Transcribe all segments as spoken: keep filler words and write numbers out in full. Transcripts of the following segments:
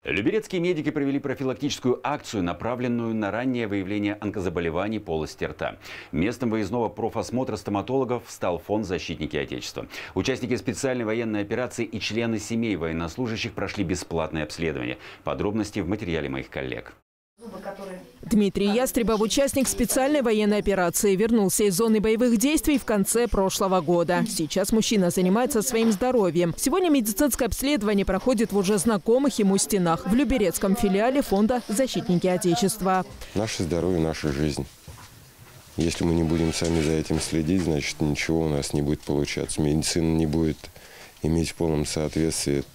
Люберецкие медики провели профилактическую акцию, направленную на раннее выявление онкозаболеваний полости рта. Местом выездного профосмотра стоматологов стал фонд «Защитники Отечества». Участники специальной военной операции и члены семей военнослужащих прошли бесплатное обследование. Подробности в материале моих коллег. Дмитрий Ястребов, участник специальной военной операции, вернулся из зоны боевых действий в конце прошлого года. Сейчас мужчина занимается своим здоровьем. Сегодня медицинское обследование проходит в уже знакомых ему стенах в Люберецком филиале фонда «Защитники Отечества». Наше здоровье, наша жизнь. Если мы не будем сами за этим следить, значит ничего у нас не будет получаться. Медицина не будет иметь в полном соответствии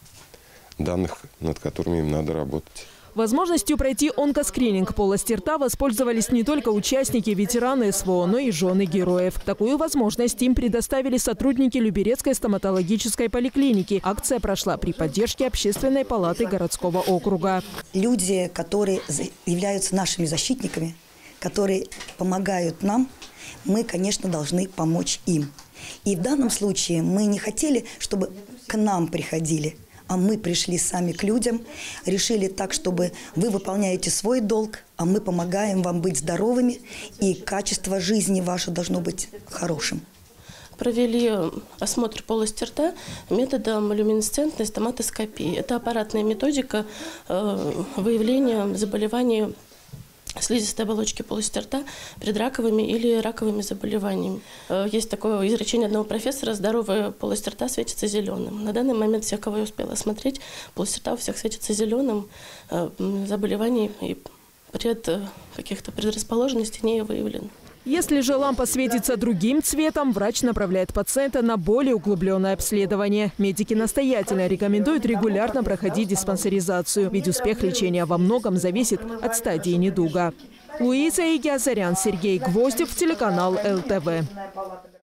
данных, над которыми им надо работать. Возможностью пройти онкоскрининг полости рта воспользовались не только участники, ветераны СВО, но и жены героев. Такую возможность им предоставили сотрудники Люберецкой стоматологической поликлиники. Акция прошла при поддержке Общественной палаты городского округа. Люди, которые являются нашими защитниками, которые помогают нам, мы, конечно, должны помочь им. И в данном случае мы не хотели, чтобы к нам приходили, а мы пришли сами к людям, решили так, чтобы вы выполняете свой долг, а мы помогаем вам быть здоровыми, и качество жизни ваше должно быть хорошим. Провели осмотр полости рта методом люминесцентной стоматоскопии. Это аппаратная методика выявления заболеваний слизистой оболочки полости рта предраковыми или раковыми заболеваниями. Есть такое изречение одного профессора: здоровая полость рта светится зеленым. На данный момент всех, кого я успела осмотреть, полость рта у всех светится зеленым, заболеваний и пред каких-то предрасположенностей не выявлено. Если же лампа светится другим цветом, врач направляет пациента на более углубленное обследование. Медики настоятельно рекомендуют регулярно проходить диспансеризацию, ведь успех лечения во многом зависит от стадии недуга. Луиза Игиазарян, Сергей Гвоздев, телеканал эл тэ вэ.